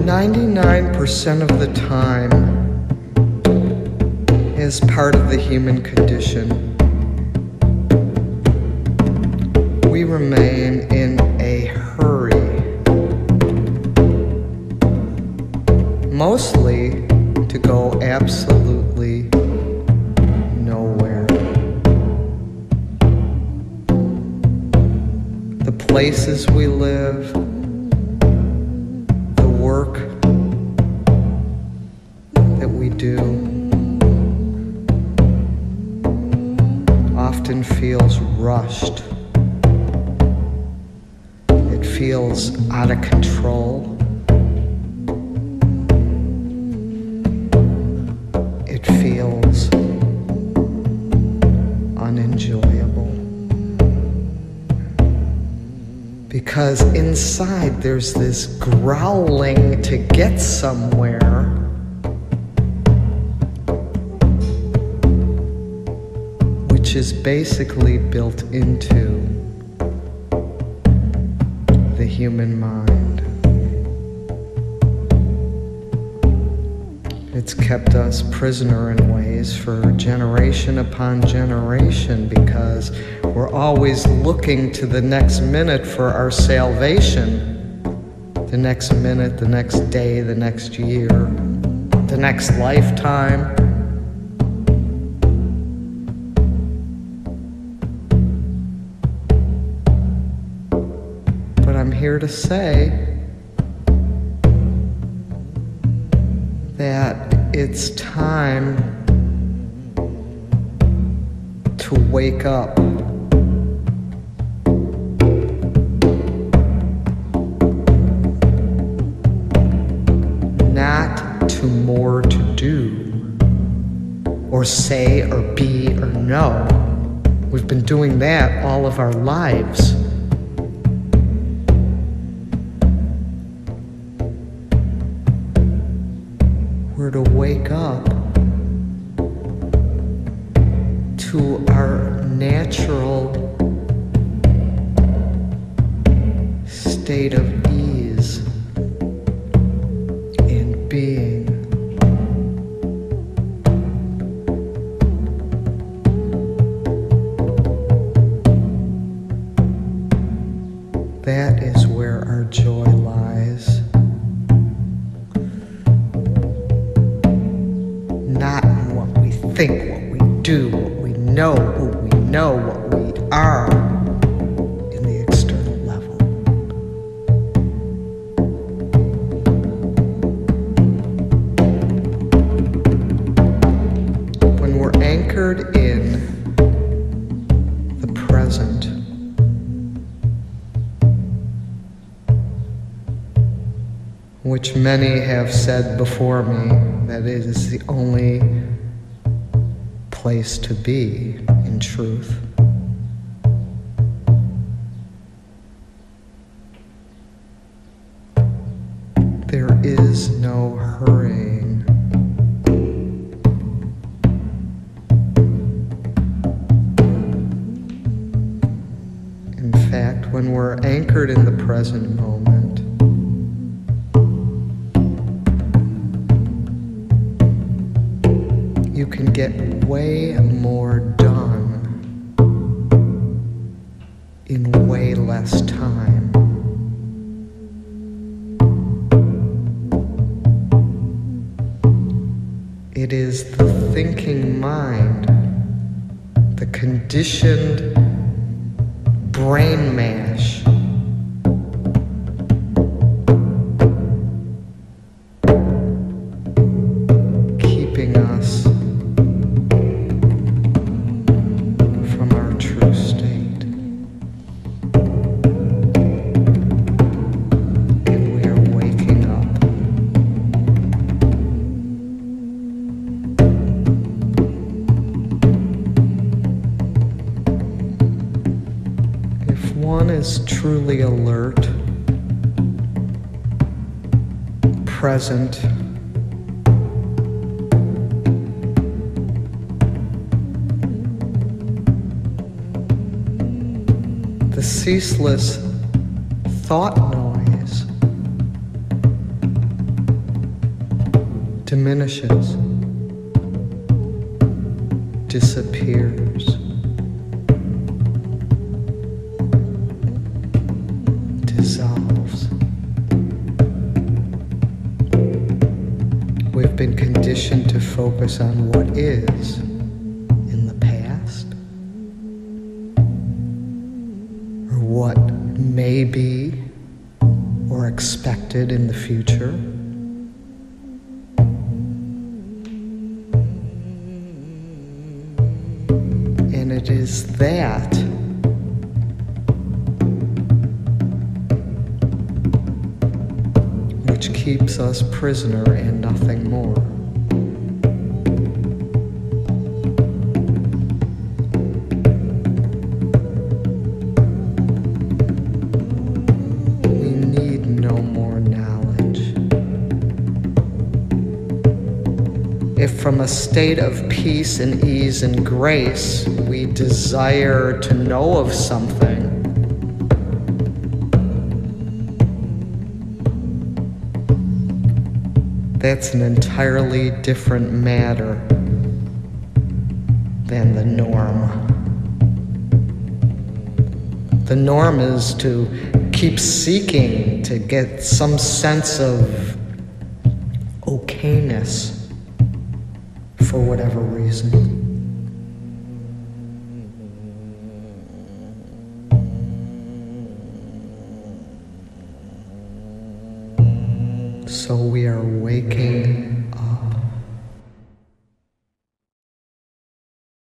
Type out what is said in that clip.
99% of the time, as part of the human condition, we remain in a hurry, mostly to go absolutely nowhere. The places we live, the work that we do, often feels rushed. It feels out of control. It feels unenjoyable. Because inside there's this growling to get somewhere, which is basically built into the human mind. It's kept us prisoner in ways for generation upon generation because we're always looking to the next minute for our salvation. The next minute, the next day, the next year, the next lifetime. But I'm here to say that it's time to wake up. Not to more to do, or say, or be, or know. We've been doing that all of our lives. We're to wake up to our natural state of ease in being. That is where our joy lies. Not in what we think, what we do, what we know, who we know, what we are in the external level. When we're anchored in the present, which many have said before me that it is the only place to be, in truth. There is no hurrying. In fact, when we're anchored in the present moment, you can get way more done in way less time. It is the thinking mind, the conditioned brain mash, keeping us from our true state. And we are waking up. If one is truly alert, present, the ceaseless thought noise diminishes, disappears, dissolves. We've been conditioned to focus on what is in the past, or what may be or expected in the future. And it is that which keeps us prisoner and nothing more. We need no more knowledge. If from a state of peace and ease and grace we desire to know of something, that's an entirely different matter than the norm. The norm is to keep seeking to get some sense of okayness for whatever reason. So we are waking up.